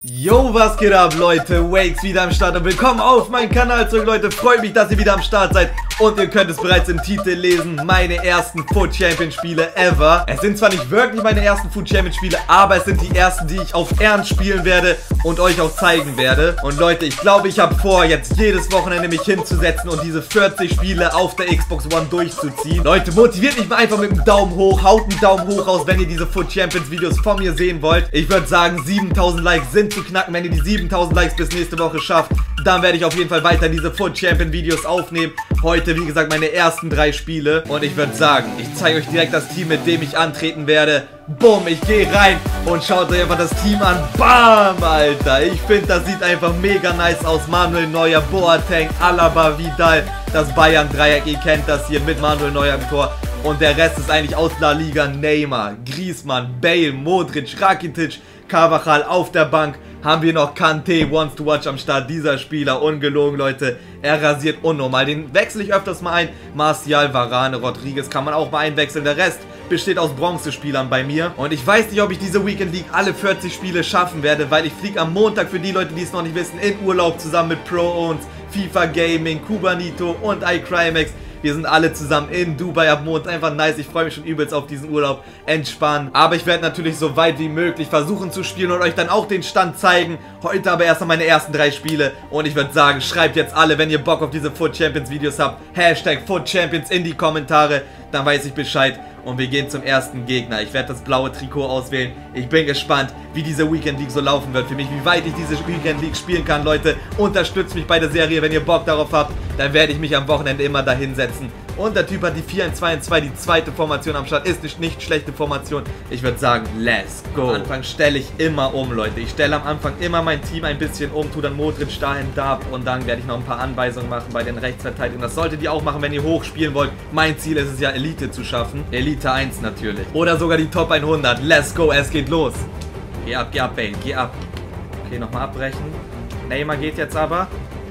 Yo, was geht ab, Leute? Wakes wieder am Start und willkommen auf meinem Kanal zurück, Leute. Freut mich, dass ihr wieder am Start seid. Und ihr könnt es bereits im Titel lesen, meine ersten Foot Champion Spiele ever. Es sind zwar nicht wirklich meine ersten Foot Champion Spiele, aber es sind die ersten, die ich auf Ernst spielen werde und euch auch zeigen werde. Und Leute, ich glaube, ich habe vor, jetzt jedes Wochenende mich hinzusetzen und diese 40 Spiele auf der Xbox One durchzuziehen. Leute, motiviert mich mal einfach mit einem Daumen hoch. Haut einen Daumen hoch raus, wenn ihr diese Foot Champions Videos von mir sehen wollt. Ich würde sagen, 7000 Likes sind zu knacken. Wenn ihr die 7000 Likes bis nächste Woche schafft, dann werde ich auf jeden Fall weiter diese Foot Champion Videos aufnehmen. Heute, wie gesagt, meine ersten 3 Spiele. Und ich würde sagen, ich zeige euch direkt das Team, mit dem ich antreten werde. Bumm, ich gehe rein und schaut euch einfach das Team an. Bam, Alter. Ich finde, das sieht einfach mega nice aus. Manuel Neuer, Boateng, Alaba, Vidal. Das Bayern-Dreieck, ihr kennt das hier mit Manuel Neuer im Tor. Und der Rest ist eigentlich aus La Liga. Neymar, Griezmann, Bale, Modric, Rakitic, Carvajal auf der Bank. Haben wir noch Kanté, Wants to Watch am Start. Dieser Spieler, ungelogen, Leute. Er rasiert unnormal. Den wechsle ich öfters mal ein. Martial, Varane, Rodriguez kann man auch mal einwechseln. Der Rest besteht aus Bronzespielern bei mir. Und ich weiß nicht, ob ich diese Weekend League alle 40 Spiele schaffen werde, weil ich fliege am Montag, für die Leute, die es noch nicht wissen, in Urlaub zusammen mit Pro-Owns, FIFA Gaming, Kubanito und iCrimex. Wir sind alle zusammen in Dubai ab Montag. Einfach nice. Ich freue mich schon übelst auf diesen Urlaub. Entspannen. Aber ich werde natürlich so weit wie möglich versuchen zu spielen und euch dann auch den Stand zeigen. Heute aber erst mal meine ersten 3 Spiele. Und ich würde sagen, schreibt jetzt alle, wenn ihr Bock auf diese Foot Champions Videos habt, Hashtag Foot Champions in die Kommentare. Dann weiß ich Bescheid. Und wir gehen zum ersten Gegner. Ich werde das blaue Trikot auswählen. Ich bin gespannt, wie diese Weekend League so laufen wird für mich. Wie weit ich diese Weekend League spielen kann, Leute. Unterstützt mich bei der Serie, wenn ihr Bock darauf habt. Dann werde ich mich am Wochenende immer da hinsetzen. Und der Typ hat die 4-1-2-2, die zweite Formation am Start. Ist eine nicht schlechte Formation. Ich würde sagen, let's go. Am Anfang stelle ich immer um, Leute. Ich stelle am Anfang immer mein Team ein bisschen um. Tu dann Modric dahin, da. Und dann werde ich noch ein paar Anweisungen machen bei den Rechtsverteidigern. Das solltet ihr auch machen, wenn ihr hoch spielen wollt. Mein Ziel ist es ja, Elite zu schaffen. Elite 1 natürlich. Oder sogar die Top 100. Let's go, es geht los. Geh ab, Bale, geh ab. Okay, nochmal abbrechen. Neymar geht jetzt aber.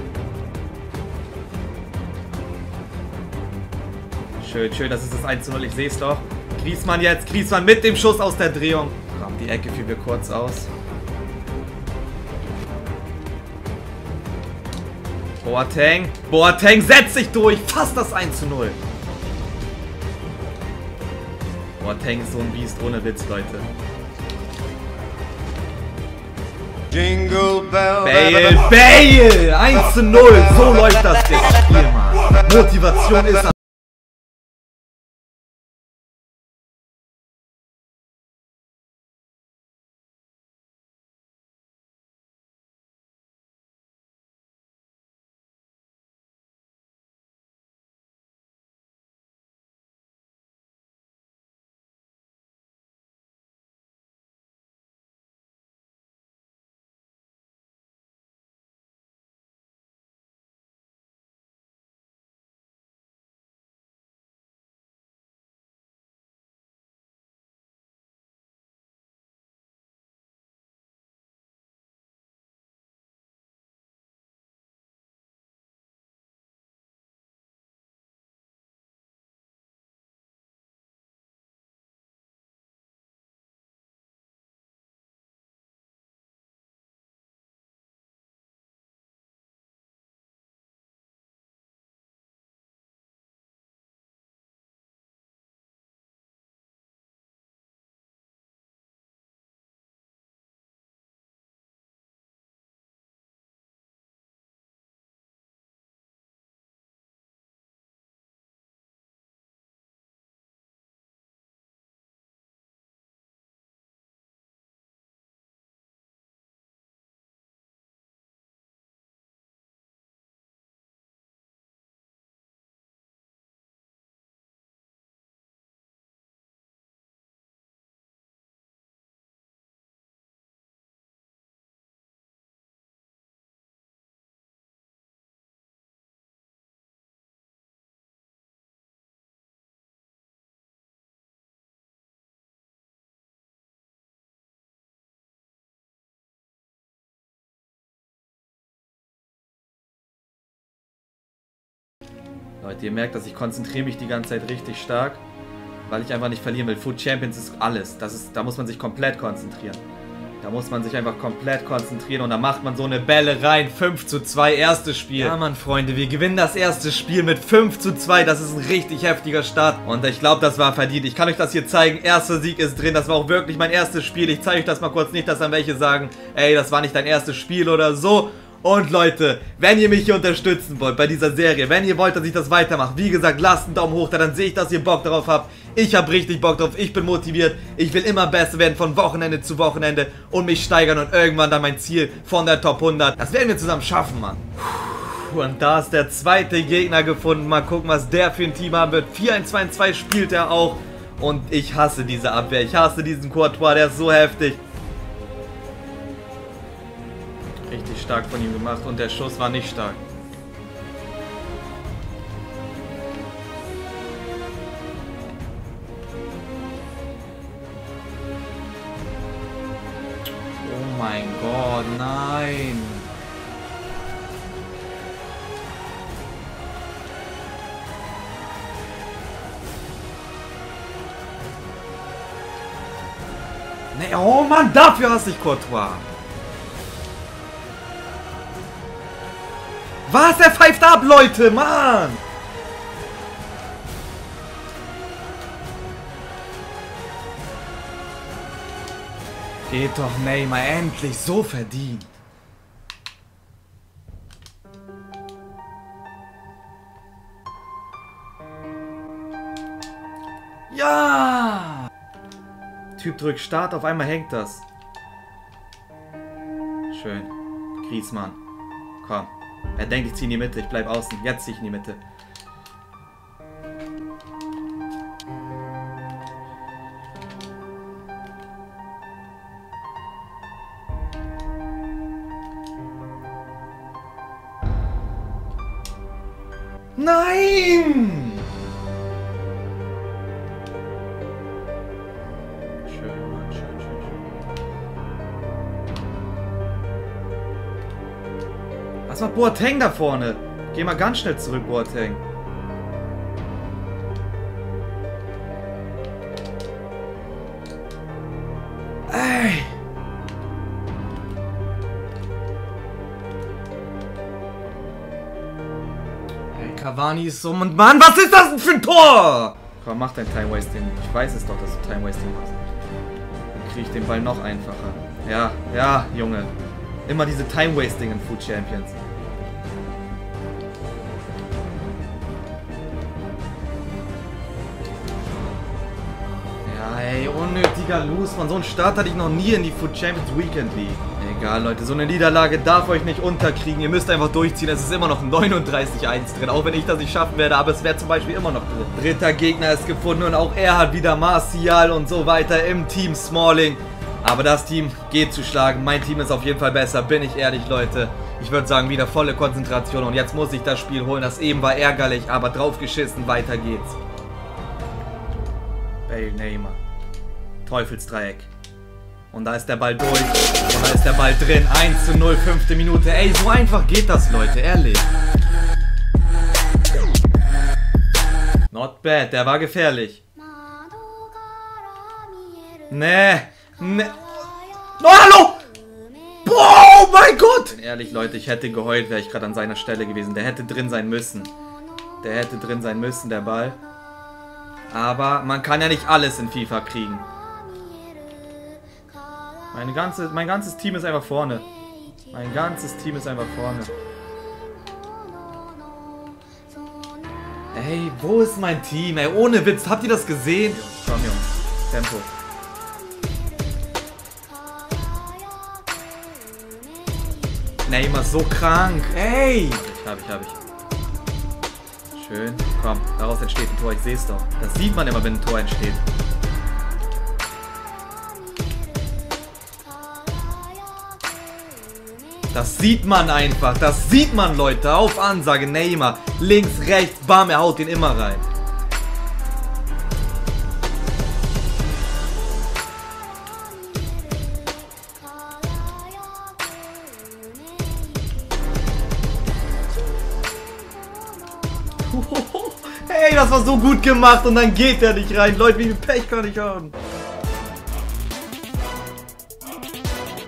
Schön, schön, das ist das 1:0, ich sehe es doch. Griezmann jetzt, Griezmann mit dem Schuss aus der Drehung. Komm, die Ecke führen wir kurz aus. Boateng, Boateng setzt sich durch, fast das 1:0. Boateng ist so ein Biest, ohne Witz, Leute. Jingle Bell. Bale, 1:0, so läuft das Spiel, Mann. Motivation ist am Leute, ihr merkt, dass ich konzentriere mich die ganze Zeit richtig stark, weil ich einfach nicht verlieren will. Foot Champions ist alles. Da muss man sich komplett konzentrieren. Da muss man sich einfach komplett konzentrieren und dann macht man so eine Bälle rein. 5:2, erstes Spiel. Ja, Mann, Freunde, wir gewinnen das erste Spiel mit 5:2. Das ist ein richtig heftiger Start. Und ich glaube, das war verdient. Ich kann euch das hier zeigen. Erster Sieg ist drin. Das war auch wirklich mein erstes Spiel. Ich zeige euch das mal kurz, nicht, dass dann welche sagen, ey, das war nicht dein erstes Spiel oder so. Und Leute, wenn ihr mich hier unterstützen wollt bei dieser Serie, wenn ihr wollt, dass ich das weitermache, wie gesagt, lasst einen Daumen hoch da, dann sehe ich, dass ihr Bock darauf habt. Ich habe richtig Bock drauf, ich bin motiviert, ich will immer besser werden von Wochenende zu Wochenende und mich steigern und irgendwann dann mein Ziel von der Top 100. Das werden wir zusammen schaffen, Mann. Und da ist der zweite Gegner gefunden. Mal gucken, was der für ein Team haben wird. 4-1-2-2 spielt er auch. Und ich hasse diese Abwehr, ich hasse diesen Courtois, der ist so heftig. Richtig stark von ihm gemacht und der Schuss war nicht stark. Oh mein Gott, nein. Nee, oh Mann, dafür hasse ich Courtois. Was? Er pfeift ab, Leute, Mann! Geht doch, Neymar, endlich, so verdient. Ja! Typ drückt Start, auf einmal hängt das. Schön. Griezmann. Komm. Er denkt, ich ziehe in die Mitte, ich bleib außen. Jetzt ziehe ich in die Mitte. Nein! Schön, Mann, schön. Was macht Boateng da vorne? Geh mal ganz schnell zurück, Boateng. Ey! Ey, Cavani ist so... Und Mann, was ist das denn für ein Tor? Komm, mach dein Time-Wasting. Ich weiß es doch, dass du Time-Wasting machst. Dann kriege ich den Ball noch einfacher. Ja, Junge. Immer diese Time-Wasting in Food Champions. Ja, ey, unnötiger Lose, man. So einen Start hatte ich noch nie in die Food Champions Weekend League. Egal, Leute, so eine Niederlage darf euch nicht unterkriegen. Ihr müsst einfach durchziehen. Es ist immer noch 39-1 drin, auch wenn ich das nicht schaffen werde, aber es wäre zum Beispiel immer noch drin. Dritter Gegner ist gefunden und auch er hat wieder Martial und so weiter im Team Smalling. Aber das Team geht zu schlagen. Mein Team ist auf jeden Fall besser, bin ich ehrlich, Leute. Ich würde sagen, wieder volle Konzentration. Und jetzt muss ich das Spiel holen. Das eben war ärgerlich, aber draufgeschissen. Weiter geht's. Bale, Neymar. Teufelsdreieck. Und da ist der Ball durch. Und da ist der Ball drin. 1:0, 5. Minute. Ey, so einfach geht das, Leute. Ehrlich. Not bad. Der war gefährlich. Nee. Oh, hallo! Boah, oh mein Gott! Ehrlich, Leute, ich hätte geheult, wäre ich gerade an seiner Stelle gewesen. Der hätte drin sein müssen. Der hätte drin sein müssen, der Ball. Aber man kann ja nicht alles in FIFA kriegen. Mein ganzes Team ist einfach vorne. Mein ganzes Team ist einfach vorne. Ey, wo ist mein Team? Ey, ohne Witz, habt ihr das gesehen? Komm, Jungs. Tempo. Neymar so krank. Ey! Hab ich. Schön. Komm, daraus entsteht ein Tor. Ich sehe es doch. Das sieht man immer, wenn ein Tor entsteht. Das sieht man einfach. Das sieht man, Leute. Auf Ansage. Neymar. Links, rechts. Bam, er haut den immer rein. Hey, das war so gut gemacht und dann geht er nicht rein. Leute, wie viel Pech kann ich haben?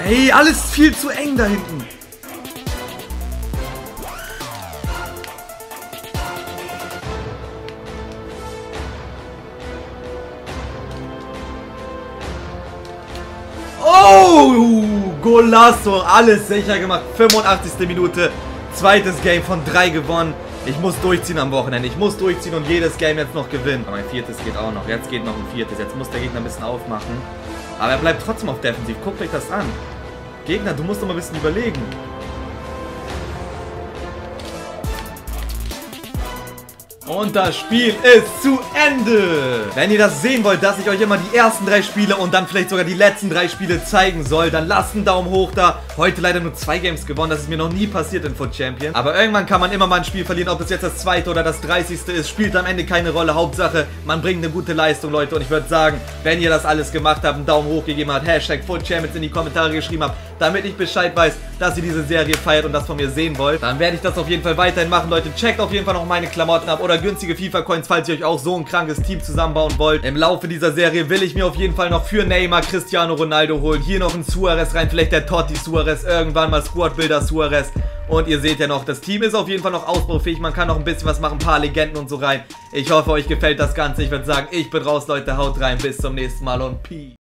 Ey, alles viel zu eng da hinten. Oh, Golasso, alles sicher gemacht. 85. Minute, zweites Game von 3 gewonnen. Ich muss durchziehen am Wochenende. Ich muss durchziehen und jedes Game jetzt noch gewinnen. Aber ein viertes geht auch noch. Jetzt geht noch ein viertes. Jetzt muss der Gegner ein bisschen aufmachen. Aber er bleibt trotzdem auf Defensiv. Guckt euch das an. Gegner, du musst doch mal ein bisschen überlegen. Und das Spiel ist zu Ende. Wenn ihr das sehen wollt, dass ich euch immer die ersten 3 Spiele und dann vielleicht sogar die letzten 3 Spiele zeigen soll, dann lasst einen Daumen hoch da. Heute leider nur 2 Games gewonnen. Das ist mir noch nie passiert in Foot Champion. Aber irgendwann kann man immer mal ein Spiel verlieren. Ob es jetzt das 2. oder das 30. ist, spielt am Ende keine Rolle. Hauptsache, man bringt eine gute Leistung, Leute. Und ich würde sagen, wenn ihr das alles gemacht habt, einen Daumen hoch gegeben habt, Hashtag Foot Champions in die Kommentare geschrieben habt, damit ich Bescheid weiß, dass ihr diese Serie feiert und das von mir sehen wollt, dann werde ich das auf jeden Fall weiterhin machen, Leute. Checkt auf jeden Fall noch meine Klamotten ab oder günstige FIFA-Coins, falls ihr euch auch so ein krankes Team zusammenbauen wollt. Im Laufe dieser Serie will ich mir auf jeden Fall noch für Neymar Cristiano Ronaldo holen. Hier noch ein Suarez rein, vielleicht der Totti Suarez, irgendwann mal Squad-Builder Suarez. Und ihr seht ja noch, das Team ist auf jeden Fall noch ausbaufähig. Man kann noch ein bisschen was machen, ein paar Legenden und so rein. Ich hoffe, euch gefällt das Ganze. Ich würde sagen, ich bin raus, Leute. Haut rein, bis zum nächsten Mal und Peace.